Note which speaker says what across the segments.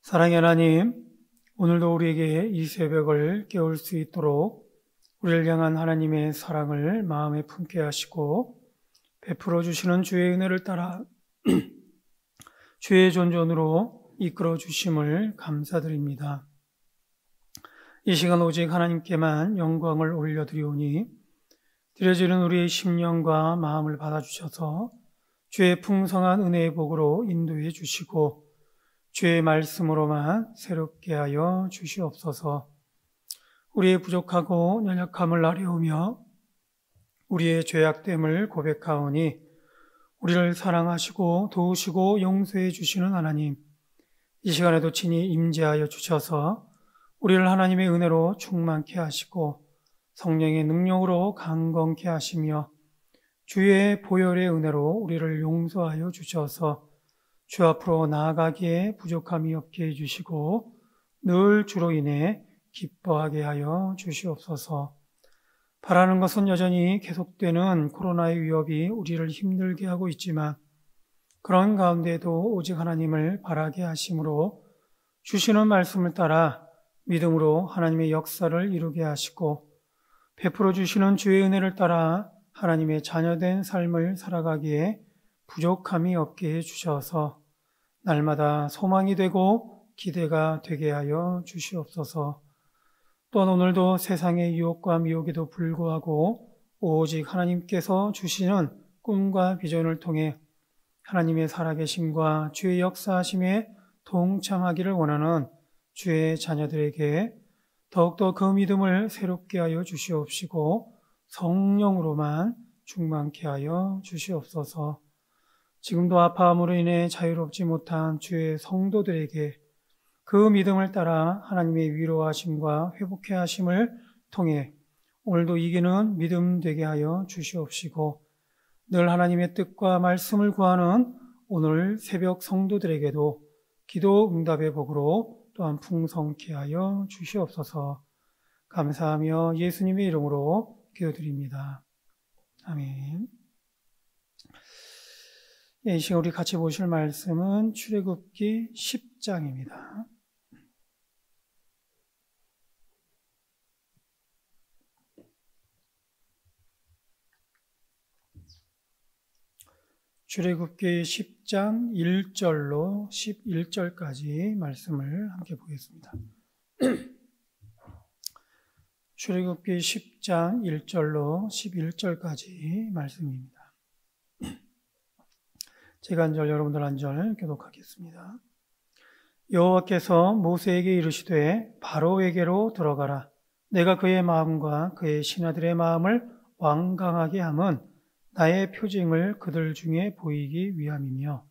Speaker 1: 사랑의 하나님, 오늘도 우리에게 이 새벽을 깨울 수 있도록 우리를 향한 하나님의 사랑을 마음에 품게 하시고 베풀어 주시는 주의 은혜를 따라 주의 존존으로 이끌어 주심을 감사드립니다. 이 시간 오직 하나님께만 영광을 올려드리오니 드려지는 우리의 심령과 마음을 받아주셔서 주의 풍성한 은혜의 복으로 인도해 주시고 주의 말씀으로만 새롭게 하여 주시옵소서. 우리의 부족하고 연약함을 아뢰오며 우리의 죄악됨을 고백하오니 우리를 사랑하시고 도우시고 용서해 주시는 하나님, 이 시간에도 친히 임재하여 주셔서 우리를 하나님의 은혜로 충만케 하시고 성령의 능력으로 강건케 하시며 주의 보혈의 은혜로 우리를 용서하여 주셔서 주 앞으로 나아가기에 부족함이 없게 해주시고 늘 주로 인해 기뻐하게 하여 주시옵소서. 바라는 것은 여전히 계속되는 코로나의 위협이 우리를 힘들게 하고 있지만 그런 가운데도 오직 하나님을 바라게 하심으로 주시는 말씀을 따라 믿음으로 하나님의 역사를 이루게 하시고 베풀어 주시는 주의 은혜를 따라 하나님의 자녀된 삶을 살아가기에 부족함이 없게 해주셔서 날마다 소망이 되고 기대가 되게 하여 주시옵소서. 또한 오늘도 세상의 유혹과 미혹에도 불구하고 오직 하나님께서 주시는 꿈과 비전을 통해 하나님의 살아계심과 주의 역사하심에 동참하기를 원하는 주의 자녀들에게 더욱더 그 믿음을 새롭게 하여 주시옵시고 성령으로만 충만케 하여 주시옵소서. 지금도 아파함으로 인해 자유롭지 못한 주의 성도들에게 그 믿음을 따라 하나님의 위로하심과 회복케 하심을 통해 오늘도 이기는 믿음 되게 하여 주시옵시고 늘 하나님의 뜻과 말씀을 구하는 오늘 새벽 성도들에게도 기도 응답의 복으로 또한 풍성케 하여 주시옵소서. 감사하며 예수님의 이름으로 기도드립니다. 아멘. 이 시간 우리 같이 보실 말씀은 출애굽기 10장입니다. 출애굽기 10장 1절로 11절까지 말씀을 함께 보겠습니다. 출애굽기 10장 1절로 11절까지 말씀입니다. 제가 한 절, 여러분들 한 절 교독하겠습니다. 여호와께서 모세에게 이르시되 바로에게로 들어가라. 내가 그의 마음과 그의 신하들의 마음을 완강하게 함은 나의 표징을 그들 중에 보이기 위함이며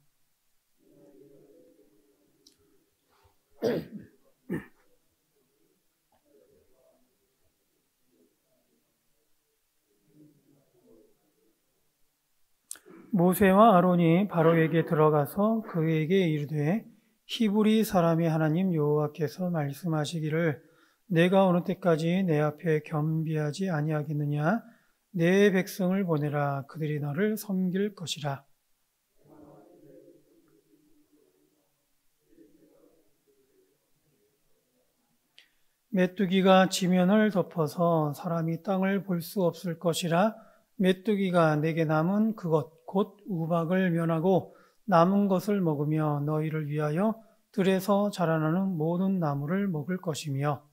Speaker 1: 모세와 아론이 바로에게 들어가서 그에게 이르되 히브리 사람의 하나님 여호와께서 말씀하시기를 내가 어느 때까지 내 앞에 겸비하지 아니하겠느냐. 내 백성을 보내라. 그들이 너를 섬길 것이라. 메뚜기가 지면을 덮어서 사람이 땅을 볼 수 없을 것이라. 메뚜기가 내게 남은 그것 곧 우박을 면하고 남은 것을 먹으며 너희를 위하여 들에서 자라나는 모든 나무를 먹을 것이며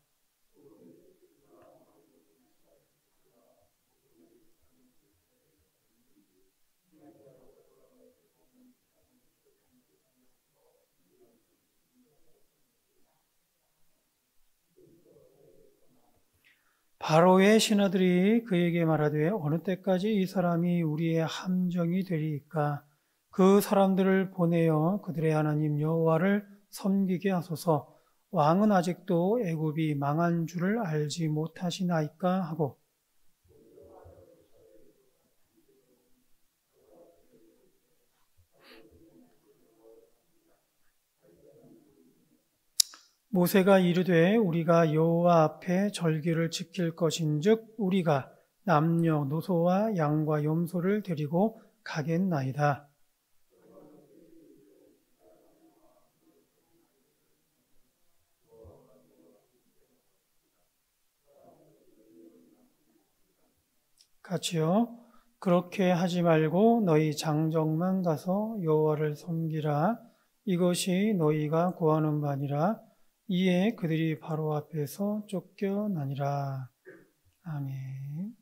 Speaker 1: 바로의 신하들이 그에게 말하되 어느 때까지 이 사람이 우리의 함정이 되리이까. 그 사람들을 보내어 그들의 하나님 여호와를 섬기게 하소서. 왕은 아직도 애굽이 망한 줄을 알지 못하시나이까 하고 모세가 이르되 우리가 여호와 앞에 절기를 지킬 것인즉 우리가 남녀노소와 양과 염소를 데리고 가겠나이다. 같이요. 그렇게 하지 말고 너희 장정만 가서 여호와를 섬기라. 이것이 너희가 구하는 바니라. 이에 그들이 바로 앞에서 쫓겨나니라. 아멘.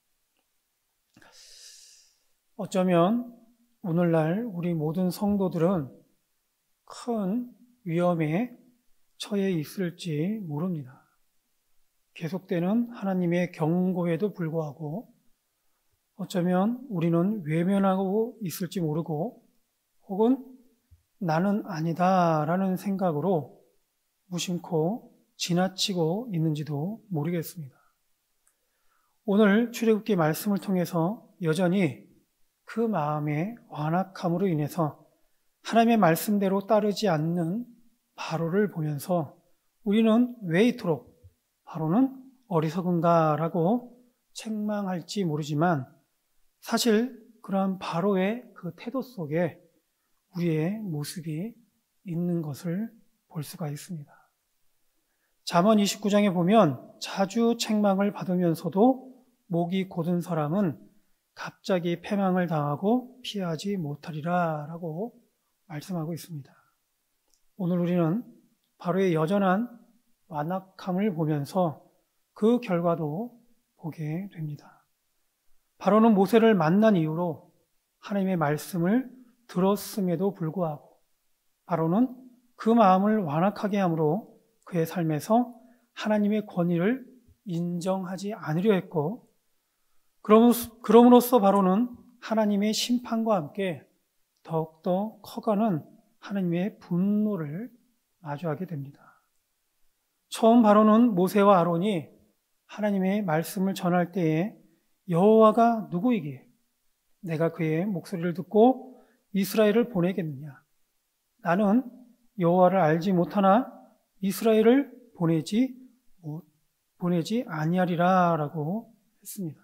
Speaker 1: 어쩌면 오늘날 우리 모든 성도들은 큰 위험에 처해 있을지 모릅니다. 계속되는 하나님의 경고에도 불구하고 어쩌면 우리는 외면하고 있을지 모르고 혹은 나는 아니다라는 생각으로 무심코 지나치고 있는지도 모르겠습니다. 오늘 출애굽기 말씀을 통해서 여전히 그 마음의 완악함으로 인해서 하나님의 말씀대로 따르지 않는 바로를 보면서 우리는 왜 이토록 바로는 어리석은가라고 책망할지 모르지만 사실 그러한 바로의 그 태도 속에 우리의 모습이 있는 것을 볼 수가 있습니다. 잠언 29장에 보면 자주 책망을 받으면서도 목이 곧은 사람은 갑자기 패망을 당하고 피하지 못하리라 라고 말씀하고 있습니다. 오늘 우리는 바로의 여전한 완악함을 보면서 그 결과도 보게 됩니다. 바로는 모세를 만난 이후로 하나님의 말씀을 들었음에도 불구하고 바로는 그 마음을 완악하게 함으로 그의 삶에서 하나님의 권위를 인정하지 않으려 했고 그럼으로써 바로는 하나님의 심판과 함께 더욱더 커가는 하나님의 분노를 마주하게 됩니다. 처음 바로는 모세와 아론이 하나님의 말씀을 전할 때에 여호와가 누구이기에 내가 그의 목소리를 듣고 이스라엘을 보내겠느냐? 나는 여호와를 알지 못하나 이스라엘을 보내지 아니하리라라고 했습니다.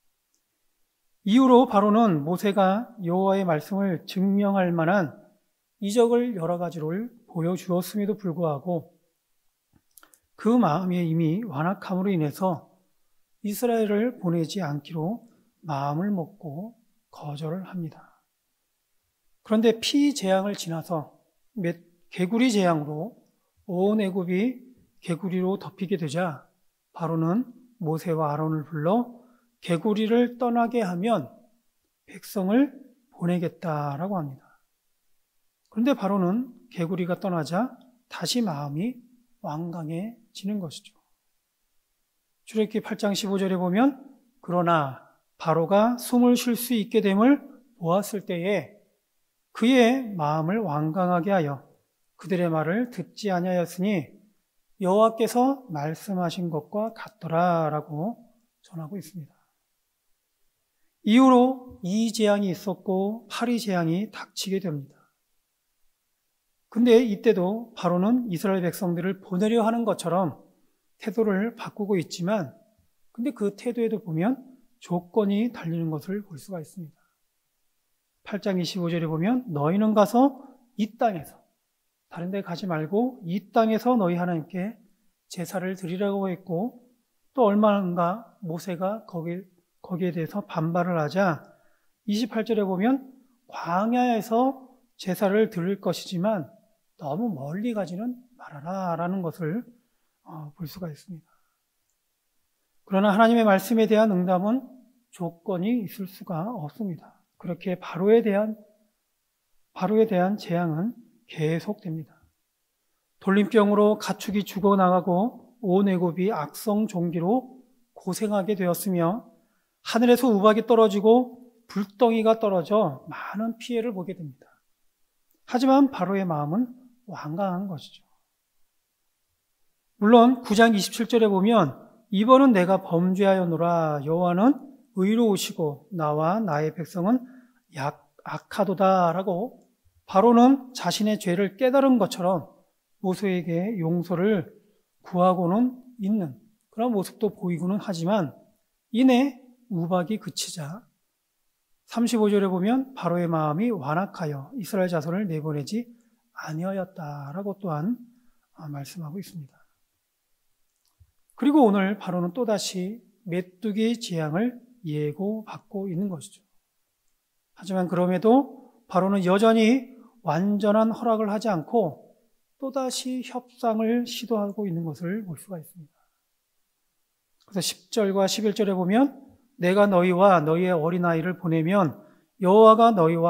Speaker 1: 이후로 바로는 모세가 여호와의 말씀을 증명할 만한 이적을 여러 가지를 보여주었음에도 불구하고 그 마음에 이미 완악함으로 인해서 이스라엘을 보내지 않기로 마음을 먹고 거절을 합니다. 그런데 피재앙을 지나서 개구리 재앙으로 온 애굽이 개구리로 덮이게 되자 바로는 모세와 아론을 불러 개구리를 떠나게 하면 백성을 보내겠다라고 합니다. 그런데 바로는 개구리가 떠나자 다시 마음이 완강해지는 것이죠. 출애굽기 8장 15절에 보면 그러나 바로가 숨을 쉴 수 있게 됨을 보았을 때에 그의 마음을 완강하게 하여 그들의 말을 듣지 아니하였으니 여호와께서 말씀하신 것과 같더라라고 전하고 있습니다. 이후로 이 재앙이 있었고 8위 재앙이 닥치게 됩니다. 근데 이때도 바로는 이스라엘 백성들을 보내려 하는 것처럼 태도를 바꾸고 있지만 근데 그 태도에도 보면 조건이 달리는 것을 볼 수가 있습니다. 8장 25절에 보면 너희는 가서 이 땅에서 다른 데 가지 말고 이 땅에서 너희 하나님께 제사를 드리라고 했고 또 얼마인가 모세가 거기에 대해서 반발을 하자 28절에 보면 광야에서 제사를 드릴 것이지만 너무 멀리 가지는 말아라 라는 것을 볼 수가 있습니다. 그러나 하나님의 말씀에 대한 응답은 조건이 있을 수가 없습니다. 그렇게 바로에 대한 재앙은 계속됩니다. 돌림병으로 가축이 죽어나가고 온 애굽이 악성 종기로 고생하게 되었으며 하늘에서 우박이 떨어지고 불덩이가 떨어져 많은 피해를 보게 됩니다. 하지만 바로의 마음은 완강한 것이죠. 물론 9장 27절에 보면 이번은 내가 범죄하였노라 여호와는 의로우시고 나와 나의 백성은 악하도다 라고 바로는 자신의 죄를 깨달은 것처럼 모세에게 용서를 구하고는 있는 그런 모습도 보이고는 하지만 이내 우박이 그치자 35절에 보면 바로의 마음이 완악하여 이스라엘 자손을 내보내지 아니하였다라고 또한 말씀하고 있습니다. 그리고 오늘 바로는 또다시 메뚜기 재앙을 예고받고 있는 것이죠. 하지만 그럼에도 바로는 여전히 완전한 허락을 하지 않고 또다시 협상을 시도하고 있는 것을 볼 수가 있습니다. 그래서 10절과 11절에 보면 내가 너희와 너희의 어린아이를 보내면 여호와가 너희와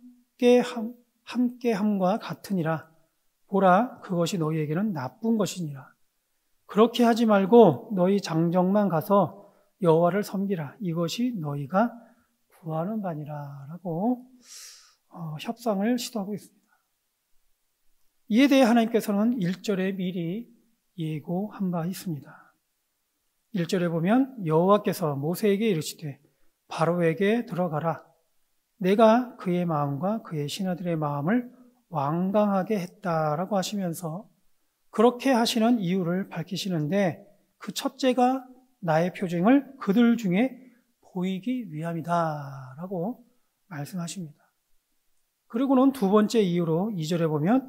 Speaker 1: 함께함과 같으니라. 보라, 그것이 너희에게는 나쁜 것이니라. 그렇게 하지 말고 너희 장정만 가서 여호와를 섬기라. 이것이 너희가 구하는 바니라. 라고 협상을 시도하고 있습니다. 이에 대해 하나님께서는 1절에 미리 예고한 바 있습니다. 1절에 보면 여호와께서 모세에게 이르시되 바로에게 들어가라. 내가 그의 마음과 그의 신하들의 마음을 완강하게 했다라고 하시면서 그렇게 하시는 이유를 밝히시는데 그 첫째가 나의 표징을 그들 중에 보이기 위함이다라고 말씀하십니다. 그리고는 두 번째 이유로 2절에 보면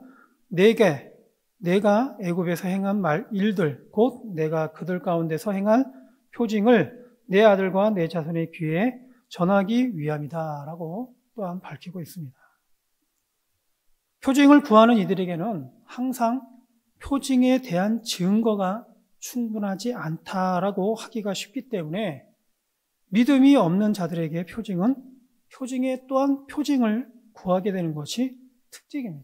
Speaker 1: 내가 애굽에서 행한 일들 곧 내가 그들 가운데서 행한 표징을 내 아들과 내 자손의 귀에 전하기 위함이다라고 또한 밝히고 있습니다. 표징을 구하는 이들에게는 항상 표징에 대한 증거가 충분하지 않다라고 하기가 쉽기 때문에 믿음이 없는 자들에게 표징에 또한 표징을 구하게 되는 것이 특징입니다.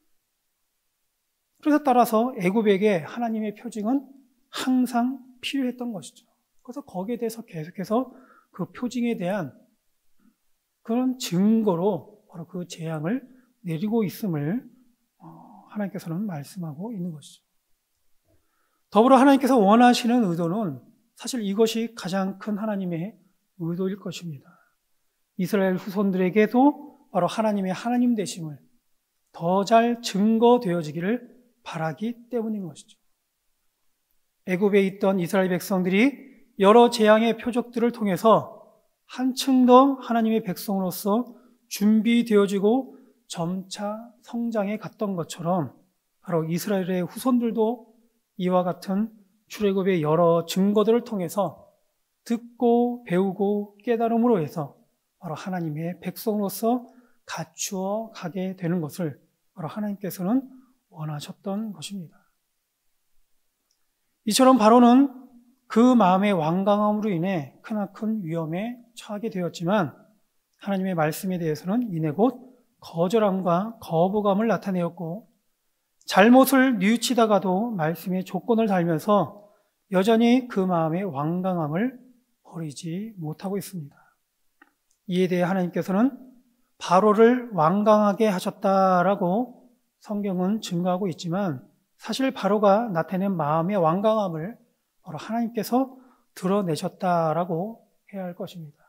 Speaker 1: 그래서 따라서 애굽에게 하나님의 표징은 항상 필요했던 것이죠. 그래서 거기에 대해서 계속해서 그 표징에 대한 그런 증거로 바로 그 재앙을 내리고 있음을 하나님께서는 말씀하고 있는 것이죠. 더불어 하나님께서 원하시는 의도는 사실 이것이 가장 큰 하나님의 의도일 것입니다. 이스라엘 후손들에게도 바로 하나님의 하나님 되심을 더 잘 증거되어지기를 바라기 때문인 것이죠. 애굽에 있던 이스라엘 백성들이 여러 재앙의 표적들을 통해서 한층 더 하나님의 백성으로서 준비되어지고 점차 성장해 갔던 것처럼 바로 이스라엘의 후손들도 이와 같은 출애굽의 여러 증거들을 통해서 듣고 배우고 깨달음으로 해서 바로 하나님의 백성으로서 갖추어 가게 되는 것을 바로 하나님께서는 원하셨던 것입니다. 이처럼 바로는 그 마음의 완강함으로 인해 크나큰 위험에 처하게 되었지만 하나님의 말씀에 대해서는 이내 곧 거절함과 거부감을 나타내었고 잘못을 뉘우치다가도 말씀의 조건을 달면서 여전히 그 마음의 완강함을 버리지 못하고 있습니다. 이에 대해 하나님께서는 바로를 완강하게 하셨다라고 성경은 증거하고 있지만 사실 바로가 나타낸 마음의 완강함을 바로 하나님께서 드러내셨다라고 해야 할 것입니다.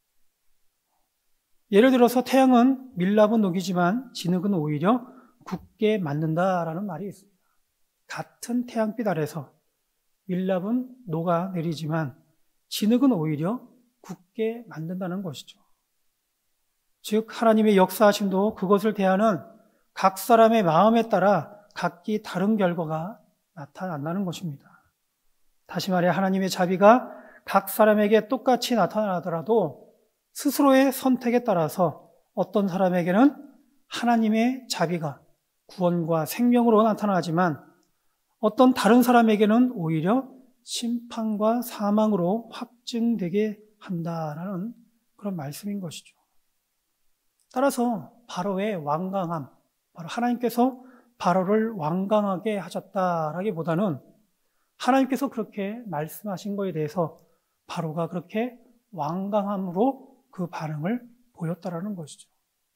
Speaker 1: 예를 들어서 태양은 밀랍은 녹이지만 진흙은 오히려 굳게 만든다라는 말이 있습니다. 같은 태양빛 아래서 밀랍은 녹아내리지만 진흙은 오히려 굳게 만든다는 것이죠. 즉 하나님의 역사하심도 그것을 대하는 각 사람의 마음에 따라 각기 다른 결과가 나타난다는 것입니다. 다시 말해 하나님의 자비가 각 사람에게 똑같이 나타나더라도 스스로의 선택에 따라서 어떤 사람에게는 하나님의 자비가 구원과 생명으로 나타나지만 어떤 다른 사람에게는 오히려 심판과 사망으로 확증되게 한다라는 그런 말씀인 것이죠. 따라서 바로의 완강함, 바로 하나님께서 바로를 완강하게 하셨다라기보다는 하나님께서 그렇게 말씀하신 것에 대해서 바로가 그렇게 완강함으로 그 반응을 보였다라는 것이죠.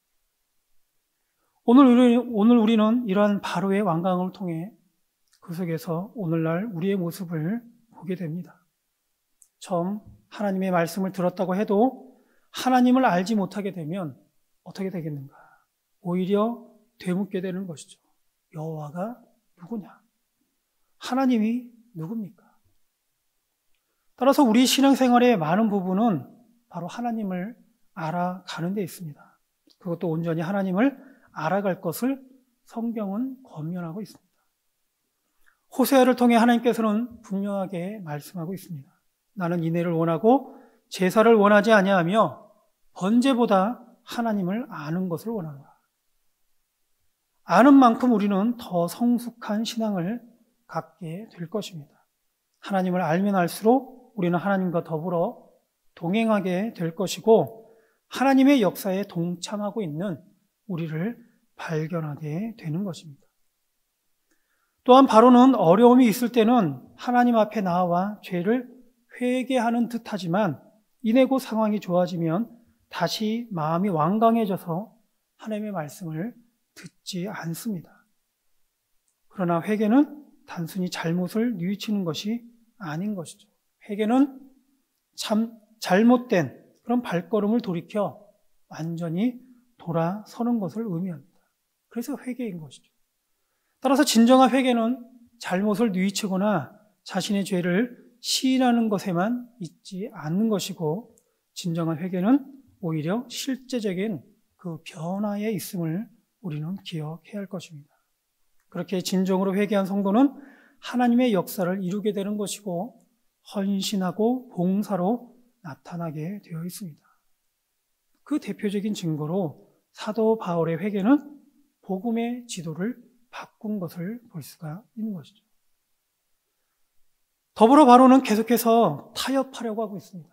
Speaker 1: 오늘 우리는 이러한 바로의 완강함을 통해 그 속에서 오늘날 우리의 모습을 보게 됩니다. 처음 하나님의 말씀을 들었다고 해도 하나님을 알지 못하게 되면 어떻게 되겠는가? 오히려 되묻게 되는 것이죠. 여호와가 누구냐? 하나님이 누굽니까? 따라서 우리 신앙생활의 많은 부분은 바로 하나님을 알아가는 데 있습니다. 그것도 온전히 하나님을 알아갈 것을 성경은 권면하고 있습니다. 호세아를 통해 하나님께서는 분명하게 말씀하고 있습니다. 나는 인애를 원하고 제사를 원하지 아니하며 번제보다 하나님을 아는 것을 원하노라. 아는 만큼 우리는 더 성숙한 신앙을 갖게 될 것입니다. 하나님을 알면 알수록 우리는 하나님과 더불어 동행하게 될 것이고 하나님의 역사에 동참하고 있는 우리를 발견하게 되는 것입니다. 또한 바로는 어려움이 있을 때는 하나님 앞에 나와 죄를 회개하는 듯하지만 이내 곧 상황이 좋아지면 다시 마음이 완강해져서 하나님의 말씀을 듣지 않습니다. 그러나 회개는 단순히 잘못을 뉘우치는 것이 아닌 것이죠. 회개는 참 잘못된 그런 발걸음을 돌이켜 완전히 돌아서는 것을 의미합니다. 그래서 회개인 것이죠. 따라서 진정한 회개는 잘못을 뉘우치거나 자신의 죄를 시인하는 것에만 있지 않는 것이고 진정한 회개는 오히려 실제적인 그 변화에 있음을 우리는 기억해야 할 것입니다. 그렇게 진정으로 회개한 성도는 하나님의 역사를 이루게 되는 것이고 헌신하고 봉사로 나타나게 되어 있습니다. 그 대표적인 증거로 사도 바울의 회개는 복음의 지도를 바꾼 것을 볼 수가 있는 것이죠. 더불어 바로는 계속해서 타협하려고 하고 있습니다.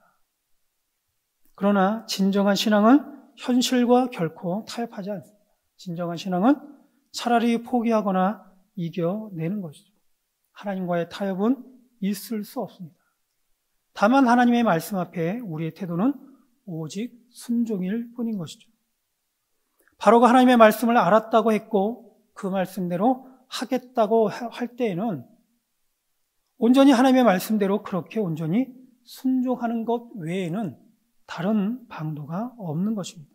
Speaker 1: 그러나 진정한 신앙은 현실과 결코 타협하지 않습니다. 진정한 신앙은 차라리 포기하거나 이겨내는 것이죠. 하나님과의 타협은 있을 수 없습니다. 다만 하나님의 말씀 앞에 우리의 태도는 오직 순종일 뿐인 것이죠. 바로가 하나님의 말씀을 알았다고 했고 그 말씀대로 하겠다고 할 때에는 온전히 하나님의 말씀대로 그렇게 온전히 순종하는 것 외에는 다른 방도가 없는 것입니다.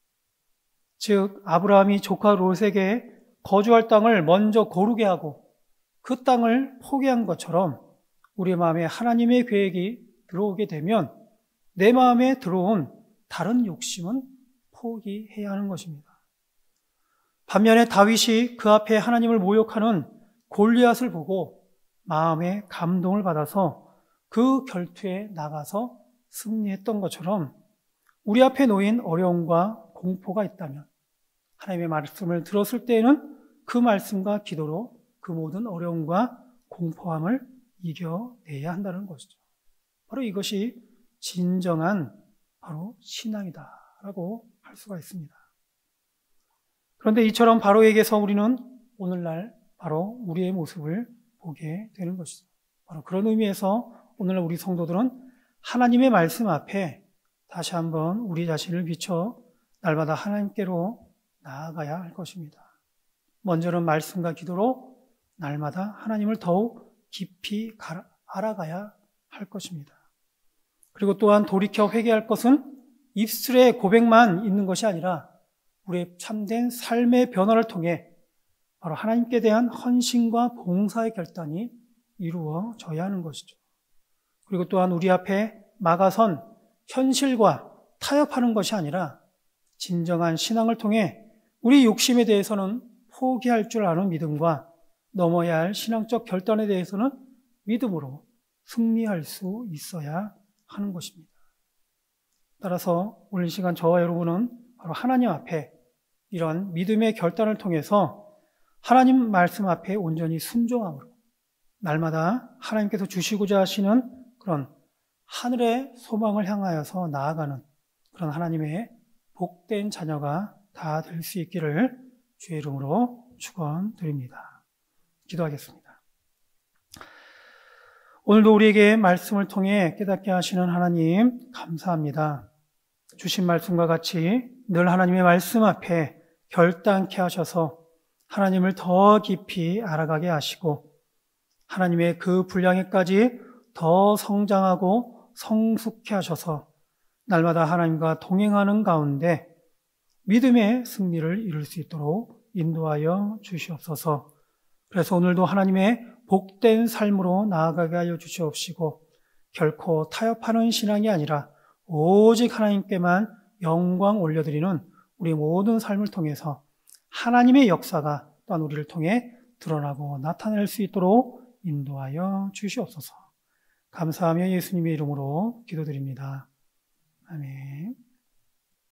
Speaker 1: 즉 아브라함이 조카 롯에게 거주할 땅을 먼저 고르게 하고 그 땅을 포기한 것처럼 우리의 마음에 하나님의 계획이 들어오게 되면 내 마음에 들어온 다른 욕심은 포기해야 하는 것입니다. 반면에 다윗이 그 앞에 하나님을 모욕하는 골리앗을 보고 마음에 감동을 받아서 그 결투에 나가서 승리했던 것처럼 우리 앞에 놓인 어려움과 공포가 있다면 하나님의 말씀을 들었을 때에는 그 말씀과 기도로 그 모든 어려움과 공포함을 이겨내야 한다는 것이죠. 바로 이것이 진정한 바로 신앙이다라고 할 수가 있습니다. 그런데 이처럼 바로에게서 우리는 오늘날 바로 우리의 모습을 보게 되는 것이죠. 바로 그런 의미에서 오늘날 우리 성도들은 하나님의 말씀 앞에 다시 한번 우리 자신을 비춰 날마다 하나님께로 나아가야 할 것입니다. 먼저는 말씀과 기도로 날마다 하나님을 더욱 깊이 알아가야 할 것입니다. 그리고 또한 돌이켜 회개할 것은 입술의 고백만 있는 것이 아니라 우리의 참된 삶의 변화를 통해 바로 하나님께 대한 헌신과 봉사의 결단이 이루어져야 하는 것이죠. 그리고 또한 우리 앞에 막아선 현실과 타협하는 것이 아니라 진정한 신앙을 통해 우리 욕심에 대해서는 포기할 줄 아는 믿음과 넘어야 할 신앙적 결단에 대해서는 믿음으로 승리할 수 있어야 하는 것입니다. 따라서 오늘 이 시간 저와 여러분은 바로 하나님 앞에 이런 믿음의 결단을 통해서 하나님 말씀 앞에 온전히 순종함으로 날마다 하나님께서 주시고자 하시는 그런 하늘의 소망을 향하여서 나아가는 그런 하나님의 복된 자녀가 다 될 수 있기를 주의 이름으로 축원드립니다. 기도하겠습니다. 오늘도 우리에게 말씀을 통해 깨닫게 하시는 하나님 감사합니다. 주신 말씀과 같이 늘 하나님의 말씀 앞에 결단케 하셔서 하나님을 더 깊이 알아가게 하시고 하나님의 그 분량에까지 더 성장하고 성숙케 하셔서 날마다 하나님과 동행하는 가운데 믿음의 승리를 이룰 수 있도록 인도하여 주시옵소서. 그래서 오늘도 하나님의 복된 삶으로 나아가게 하여 주시옵시고 결코 타협하는 신앙이 아니라 오직 하나님께만 영광 올려드리는 우리 모든 삶을 통해서 하나님의 역사가 또한 우리를 통해 드러나고 나타낼 수 있도록 인도하여 주시옵소서. 감사하며 예수님의 이름으로 기도드립니다. 아멘.